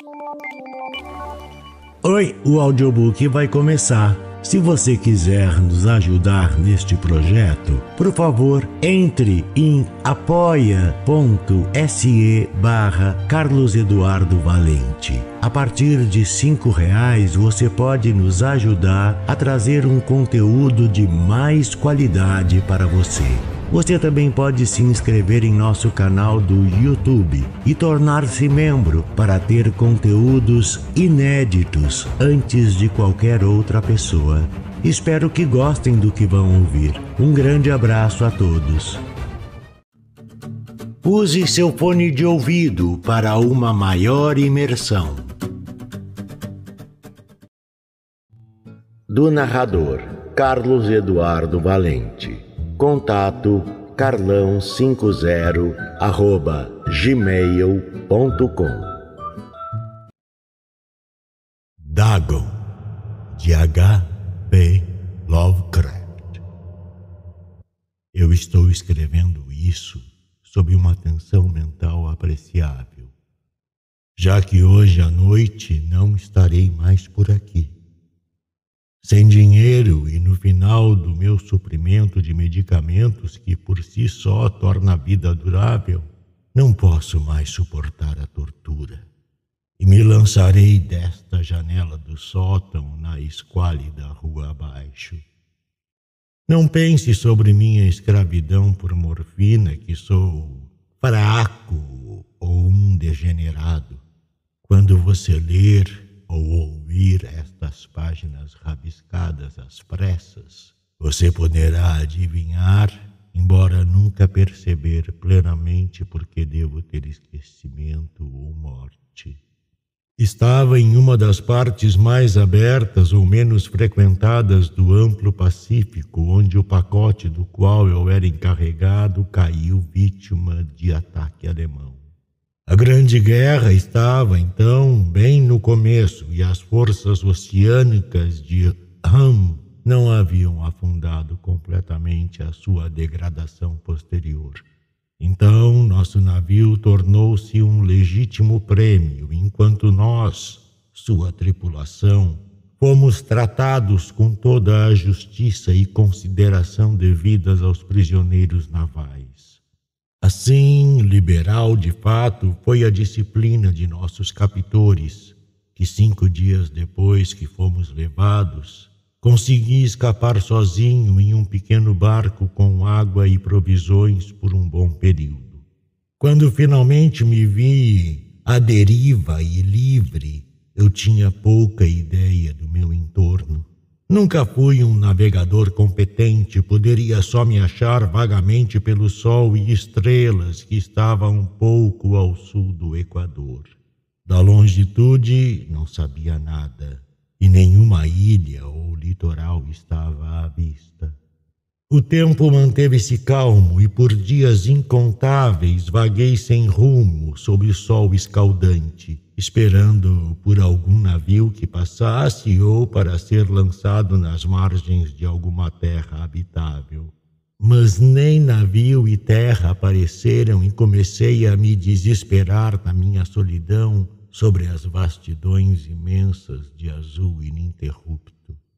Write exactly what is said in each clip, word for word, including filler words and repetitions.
Oi, o audiobook vai começar. Se você quiser nos ajudar neste projeto, por favor, entre em apoia.se barra Carlos Eduardo Valente. A partir de cinco reais você pode nos ajudar a trazer um conteúdo de mais qualidade para você. Você também pode se inscrever em nosso canal do YouTube e tornar-se membro para ter conteúdos inéditos antes de qualquer outra pessoa. Espero que gostem do que vão ouvir. Um grande abraço a todos. Use seu fone de ouvido para uma maior imersão. Do narrador Carlos Eduardo Valente. Contato carlão cinquenta arroba gmail ponto com. Dagon, de H P Lovecraft. Eu estou escrevendo isso sob uma tensão mental apreciável, já que hoje à noite não estarei mais por aqui. Sem dinheiro e no final do meu suprimento de medicamentos que por si só torna a vida durável, não posso mais suportar a tortura e me lançarei desta janela do sótão na esquálida rua abaixo. Não pense sobre minha escravidão por morfina, que sou fraco ou um degenerado. Quando você ler ou ouvir estas páginas rabiscadas às pressas, você poderá adivinhar, embora nunca perceber plenamente porque devo ter esquecimento ou morte. Estava em uma das partes mais abertas ou menos frequentadas do amplo Pacífico, onde o pacote do qual eu era encarregado caiu vítima de ataque alemão. A Grande Guerra estava, então, bem no começo e as forças oceânicas de Ham não haviam afundado completamente a sua degradação posterior. Então, nosso navio tornou-se um legítimo prêmio, enquanto nós, sua tripulação, fomos tratados com toda a justiça e consideração devidas aos prisioneiros navais. Assim, liberal de fato foi a disciplina de nossos captores, que cinco dias depois que fomos levados, consegui escapar sozinho em um pequeno barco com água e provisões por um bom período. Quando finalmente me vi à deriva e livre, eu tinha pouca ideia do meu entorno. Nunca fui um navegador competente, poderia só me achar vagamente pelo sol e estrelas que estava um pouco ao sul do Equador. Da longitude não sabia nada, e nenhuma ilha ou litoral estava à vista. O tempo manteve-se calmo e por dias incontáveis vaguei sem rumo sob o sol escaldante, esperando por algum navio que passasse ou para ser lançado nas margens de alguma terra habitável. Mas nem navio e terra apareceram e comecei a me desesperar na minha solidão sobre as vastidões imensas de azul ininterrupto.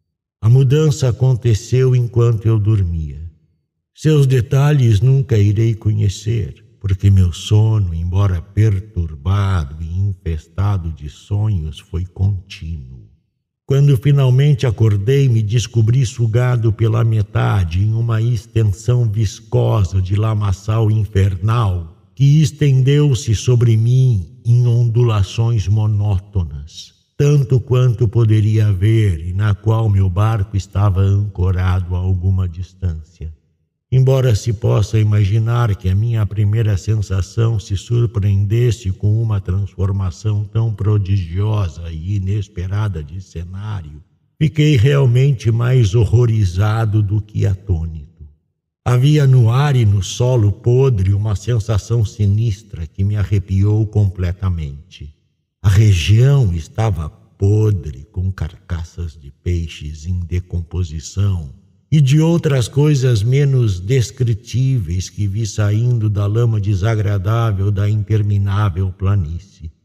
A mudança aconteceu enquanto eu dormia. Seus detalhes nunca irei conhecer, porque meu sono, embora perturbado e infestado de sonhos, foi contínuo. Quando finalmente acordei, me descobri sugado pela metade em uma extensão viscosa de lamaçal infernal que estendeu-se sobre mim em ondulações monótonas, tanto quanto poderia ver e na qual meu barco estava ancorado a alguma distância. Embora se possa imaginar que a minha primeira sensação se surpreendesse com uma transformação tão prodigiosa e inesperada de cenário, fiquei realmente mais horrorizado do que atônito. Havia no ar e no solo podre uma sensação sinistra que me arrepiou completamente. A região estava podre, com carcaças de peixes em decomposição e de outras coisas menos descritíveis que vi saindo da lama desagradável da interminável planície.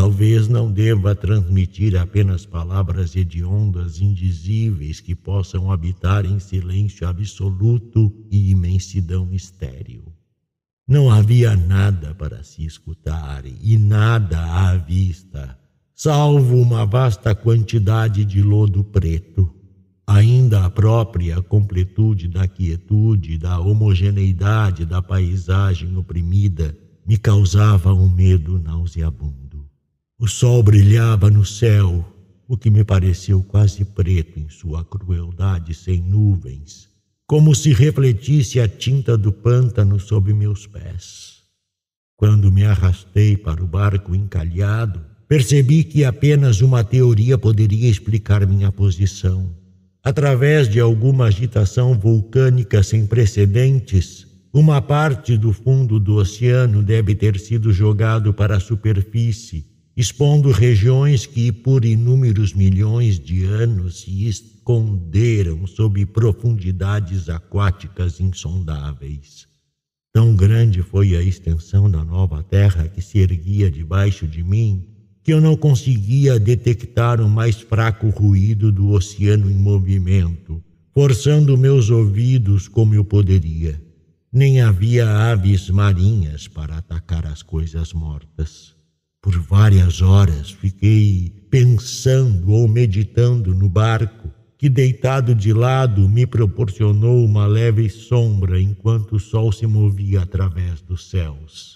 talvez não deva transmitir apenas palavras hediondas, indizíveis, que possam habitar em silêncio absoluto e imensidão estéril. Não havia nada para se escutar e nada à vista, salvo uma vasta quantidade de lodo preto. Ainda a própria completude da quietude, da homogeneidade da paisagem oprimida, me causava um medo nauseabundo. O sol brilhava no céu, o que me pareceu quase preto em sua crueldade sem nuvens, como se refletisse a tinta do pântano sob meus pés. Quando me arrastei para o barco encalhado, percebi que apenas uma teoria poderia explicar minha posição. Através de alguma agitação vulcânica sem precedentes, uma parte do fundo do oceano deve ter sido jogado para a superfície, expondo regiões que por inúmeros milhões de anos se esconderam sob profundidades aquáticas insondáveis. Tão grande foi a extensão da nova terra que se erguia debaixo de mim, que eu não conseguia detectar o mais fraco ruído do oceano em movimento, forçando meus ouvidos como eu poderia. Nem havia aves marinhas para atacar as coisas mortas. Por várias horas fiquei pensando ou meditando no barco, que deitado de lado me proporcionou uma leve sombra enquanto o sol se movia através dos céus.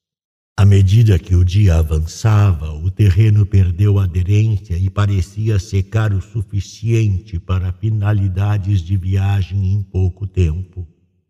À medida que o dia avançava, o terreno perdeu aderência e parecia secar o suficiente para finalidades de viagem em pouco tempo.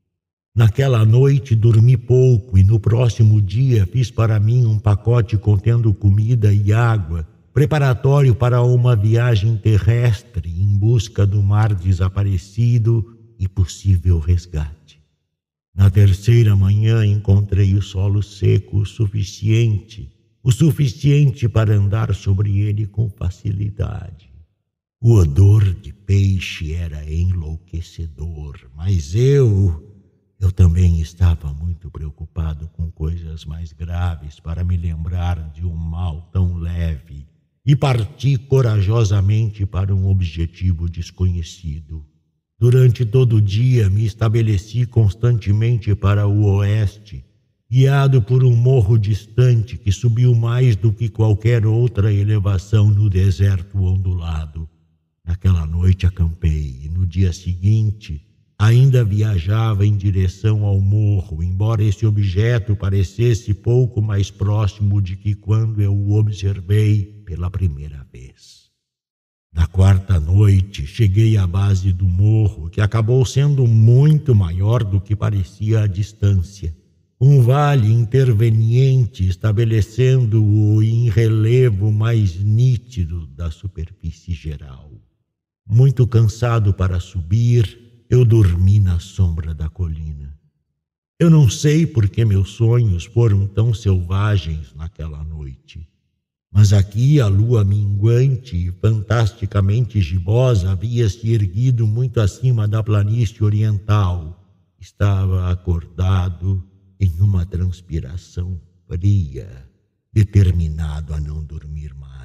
Naquela noite dormi pouco e no próximo dia fiz para mim um pacote contendo comida e água, preparatório para uma viagem terrestre em busca do mar desaparecido e possível resgate. Na terceira manhã encontrei o solo seco o suficiente, o suficiente para andar sobre ele com facilidade. O odor de peixe era enlouquecedor, mas eu... Eu também estava muito preocupado com coisas mais graves para me lembrar de um mal tão leve e parti corajosamente para um objetivo desconhecido. Durante todo o dia me estabeleci constantemente para o oeste, guiado por um morro distante que subiu mais do que qualquer outra elevação no deserto ondulado. Naquela noite acampei e no dia seguinte ainda viajava em direção ao morro, embora esse objeto parecesse pouco mais próximo de que quando eu o observei pela primeira vez. Na quarta noite, cheguei à base do morro, que acabou sendo muito maior do que parecia à distância. Um vale interveniente estabelecendo-o em relevo mais nítido da superfície geral. Muito cansado para subir, eu dormi na sombra da colina. Eu não sei por que meus sonhos foram tão selvagens naquela noite, mas aqui a lua minguante e fantasticamente gibosa havia se erguido muito acima da planície oriental. Estava acordado em uma transpiração fria, determinado a não dormir mais.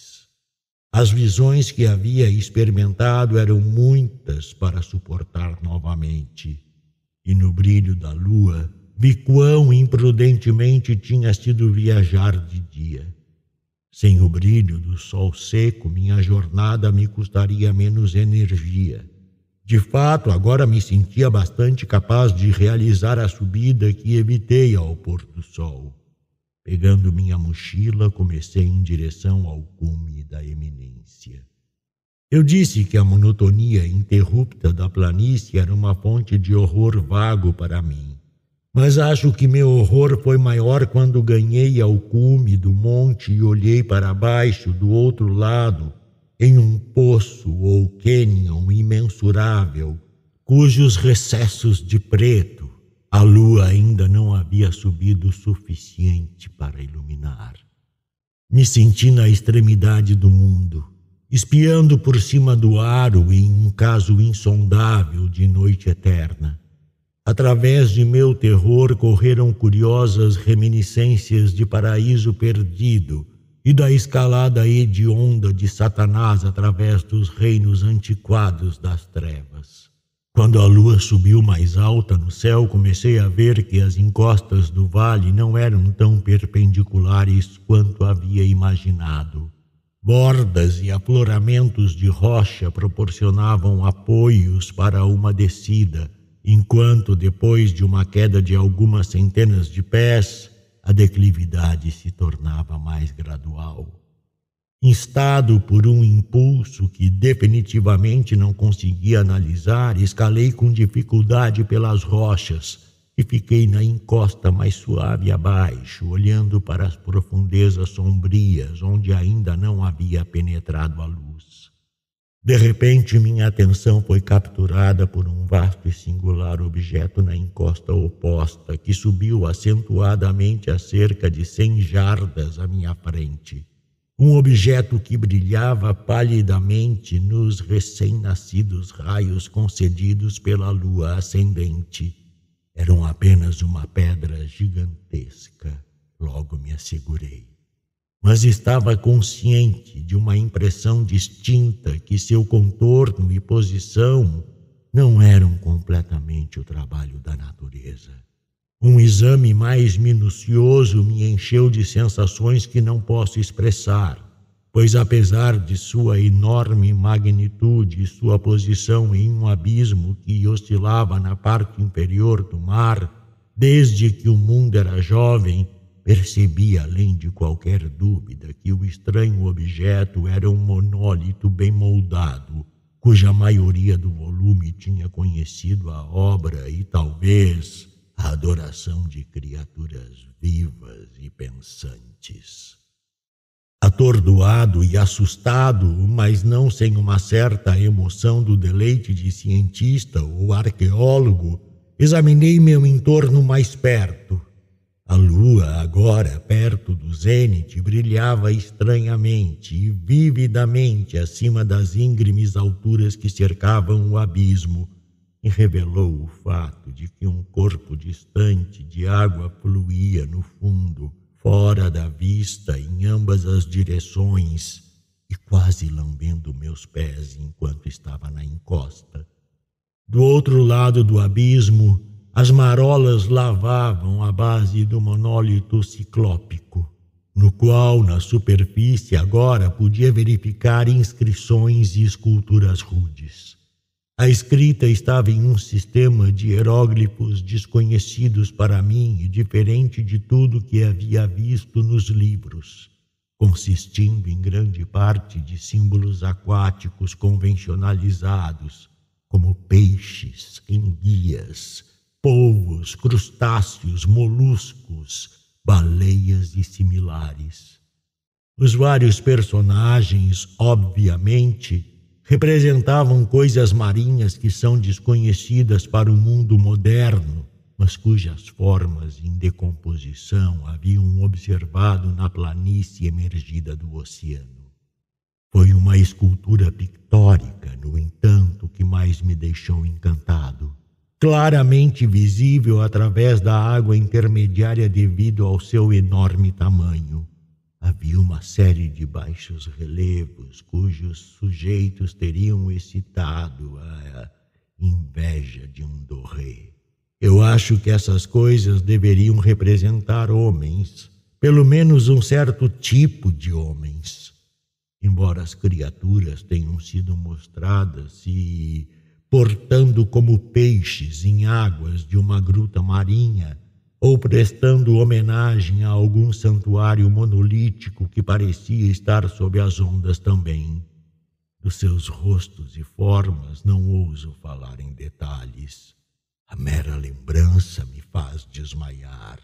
As visões que havia experimentado eram muitas para suportar novamente, e no brilho da lua vi quão imprudentemente tinha sido viajar de dia. Sem o brilho do sol seco, minha jornada me custaria menos energia. De fato, agora me sentia bastante capaz de realizar a subida que evitei ao pôr do sol. Pegando minha mochila, comecei em direção ao cume da eminência. Eu disse que a monotonia interrupta da planície era uma fonte de horror vago para mim, mas acho que meu horror foi maior quando ganhei ao cume do monte e olhei para baixo do outro lado, em um poço ou cânion imensurável, cujos recessos de preto a lua ainda não havia subido o suficiente para iluminar. Me senti na extremidade do mundo, espiando por cima do aro em um caso insondável de noite eterna. Através de meu terror correram curiosas reminiscências de paraíso perdido, e da escalada hedionda de Satanás através dos reinos antiquados das trevas. Quando a lua subiu mais alta no céu, comecei a ver que as encostas do vale não eram tão perpendiculares quanto havia imaginado. Bordas e afloramentos de rocha proporcionavam apoios para uma descida, enquanto, depois de uma queda de algumas centenas de pés, a declividade se tornava mais gradual. Instado por um impulso que definitivamente não conseguia analisar, escalei com dificuldade pelas rochas e fiquei na encosta mais suave abaixo, olhando para as profundezas sombrias onde ainda não havia penetrado a luz. De repente, minha atenção foi capturada por um vasto e singular objeto na encosta oposta, que subiu acentuadamente a cerca de cem jardas à minha frente. Um objeto que brilhava palidamente nos recém-nascidos raios concedidos pela lua ascendente. Eram apenas uma pedra gigantesca, logo me assegurei. Mas estava consciente de uma impressão distinta que seu contorno e posição não eram completamente o trabalho da natureza. Um exame mais minucioso me encheu de sensações que não posso expressar, pois apesar de sua enorme magnitude e sua posição em um abismo que oscilava na parte inferior do mar, desde que o mundo era jovem, percebi, além de qualquer dúvida, que o estranho objeto era um monólito bem moldado, cuja maioria do volume tinha conhecido a obra e talvez a adoração de criaturas vivas e pensantes. Atordoado e assustado, mas não sem uma certa emoção do deleite de cientista ou arqueólogo, examinei meu entorno mais perto. A lua, agora perto do zênite, brilhava estranhamente e vividamente acima das íngremes alturas que cercavam o abismo, e revelou o fato de que um corpo distante de água fluía no fundo, fora da vista em ambas as direções e quase lambendo meus pés enquanto estava na encosta. Do outro lado do abismo, as marolas lavavam a base do monólito ciclópico, no qual, na superfície, agora podia verificar inscrições e esculturas rudes. A escrita estava em um sistema de hieróglifos desconhecidos para mim e diferente de tudo que havia visto nos livros, consistindo em grande parte de símbolos aquáticos convencionalizados, como peixes, enguias, polvos, crustáceos, moluscos, baleias e similares. Os vários personagens, obviamente, representavam coisas marinhas que são desconhecidas para o mundo moderno, mas cujas formas em decomposição haviam observado na planície emergida do oceano. Foi uma escultura pictórica, no entanto, que mais me deixou encantado. Claramente visível através da água intermediária devido ao seu enorme tamanho. Havia uma série de baixos relevos cujos sujeitos teriam excitado a inveja de um doré. Eu acho que essas coisas deveriam representar homens, pelo menos um certo tipo de homens. Embora as criaturas tenham sido mostradas se portando como peixes em águas de uma gruta marinha, ou prestando homenagem a algum santuário monolítico que parecia estar sob as ondas também. Dos seus rostos e formas não ouso falar em detalhes. A mera lembrança me faz desmaiar.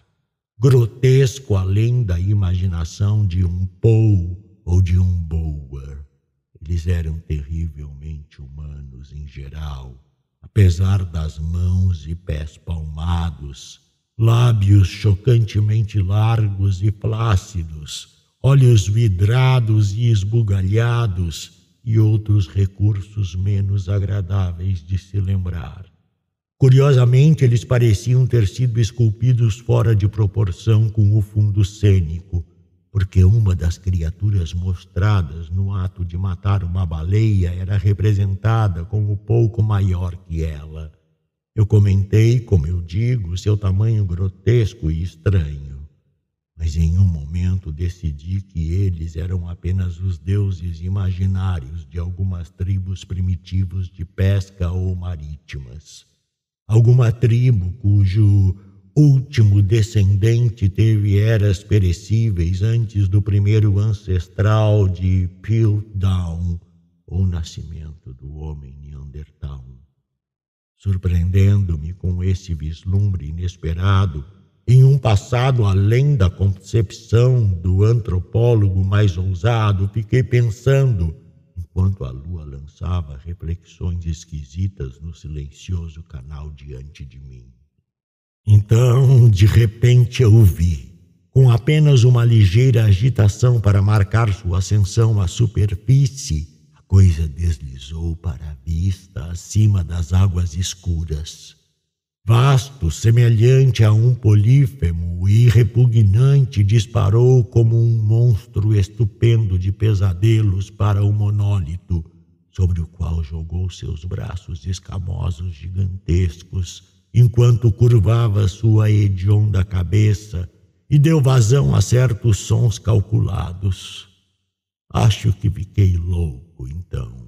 Grotesco além da imaginação de um Poe ou de um Boer. Eles eram terrivelmente humanos em geral, apesar das mãos e pés palmados, lábios chocantemente largos e flácidos, olhos vidrados e esbugalhados e outros recursos menos agradáveis de se lembrar. Curiosamente, eles pareciam ter sido esculpidos fora de proporção com o fundo cênico, porque uma das criaturas mostradas no ato de matar uma baleia era representada como pouco maior que ela. Eu comentei, como eu digo, seu tamanho grotesco e estranho, mas em um momento decidi que eles eram apenas os deuses imaginários de algumas tribos primitivos de pesca ou marítimas. Alguma tribo cujo último descendente teve eras perecíveis antes do primeiro ancestral de Piltdown, ou nascimento do homem Neandertal. Surpreendendo-me com esse vislumbre inesperado, em um passado além da concepção do antropólogo mais ousado, fiquei pensando, enquanto a lua lançava reflexões esquisitas no silencioso canal diante de mim. Então, de repente, eu vi, com apenas uma ligeira agitação para marcar sua ascensão à superfície, a coisa deslizou para a vista acima das águas escuras. Vasto, semelhante a um polífemo e repugnante, disparou como um monstro estupendo de pesadelos para o monólito, sobre o qual jogou seus braços escamosos gigantescos, enquanto curvava sua hedionda cabeça e deu vazão a certos sons calculados. Acho que fiquei louco, então.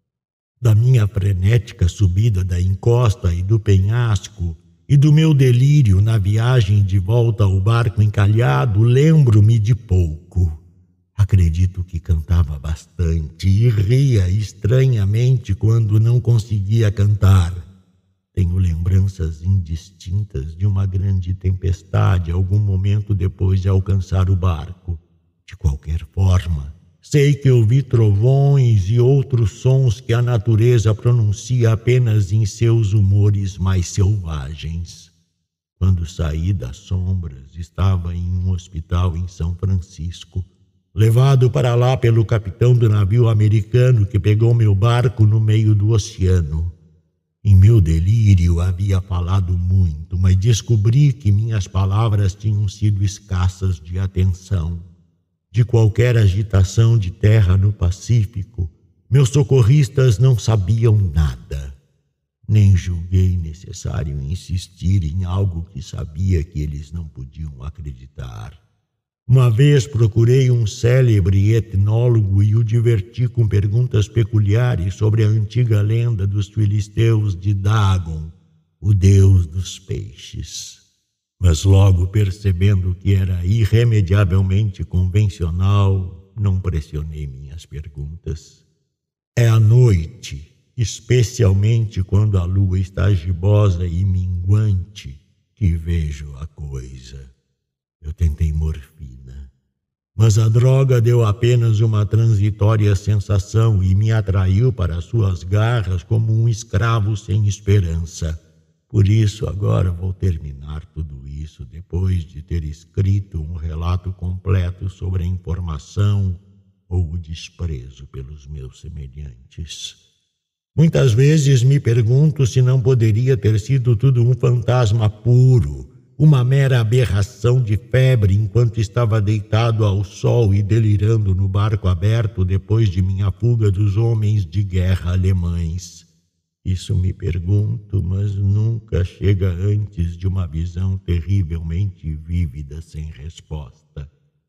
Da minha frenética subida da encosta e do penhasco, e do meu delírio na viagem de volta ao barco encalhado, lembro-me de pouco. Acredito que cantava bastante e ria estranhamente quando não conseguia cantar. Tenho lembranças indistintas de uma grande tempestade algum momento depois de alcançar o barco. De qualquer forma, sei que ouvi trovões e outros sons que a natureza pronuncia apenas em seus humores mais selvagens. Quando saí das sombras, estava em um hospital em São Francisco, levado para lá pelo capitão do navio americano que pegou meu barco no meio do oceano. Em meu delírio havia falado muito, mas descobri que minhas palavras tinham sido escassas de atenção. De qualquer agitação de terra no Pacífico, meus socorristas não sabiam nada. Nem julguei necessário insistir em algo que sabia que eles não podiam acreditar. Uma vez procurei um célebre etnólogo e o diverti com perguntas peculiares sobre a antiga lenda dos filisteus de Dagon, o deus dos peixes. Mas logo percebendo que era irremediavelmente convencional, não pressionei minhas perguntas. É à noite, especialmente quando a lua está gibosa e minguante, que vejo a coisa. Eu tentei morfina, mas a droga deu apenas uma transitória sensação e me atraiu para suas garras como um escravo sem esperança. Por isso, agora vou terminar tudo isso depois de ter escrito um relato completo sobre a informação ou o desprezo pelos meus semelhantes. Muitas vezes me pergunto se não poderia ter sido tudo um fantasma puro, uma mera aberração de febre enquanto estava deitado ao sol e delirando no barco aberto depois de minha fuga dos homens de guerra alemães. Isso me pergunto, mas nunca chega antes de uma visão terrivelmente vívida sem resposta.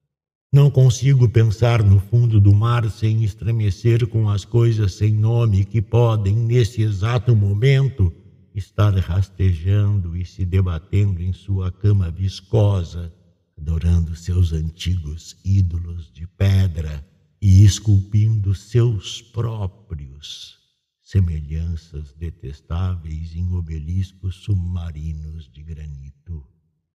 Não consigo pensar no fundo do mar sem estremecer com as coisas sem nome que podem, nesse exato momento, estar rastejando e se debatendo em sua cama viscosa, adorando seus antigos ídolos de pedra e esculpindo seus próprios semelhanças detestáveis em obeliscos submarinos de granito.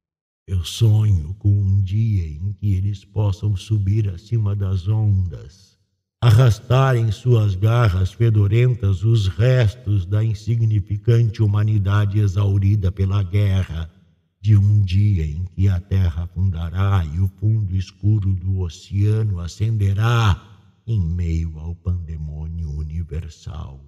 Eu sonho com um dia em que eles possam subir acima das ondas, arrastar em suas garras fedorentas os restos da insignificante humanidade exaurida pela guerra, de um dia em que a terra afundará e o fundo escuro do oceano acenderá em meio ao pandemônio universal.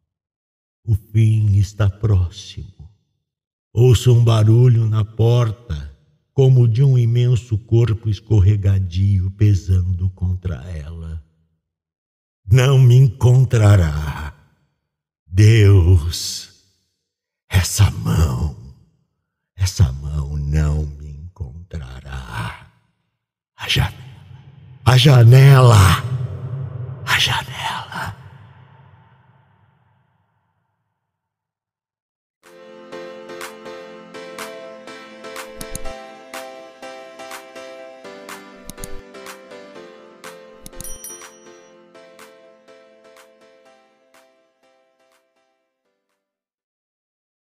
O fim está próximo. Ouço um barulho na porta como de um imenso corpo escorregadio pesando contra ela. Não me encontrará. Deus, essa mão, essa mão não me encontrará. A janela, a janela!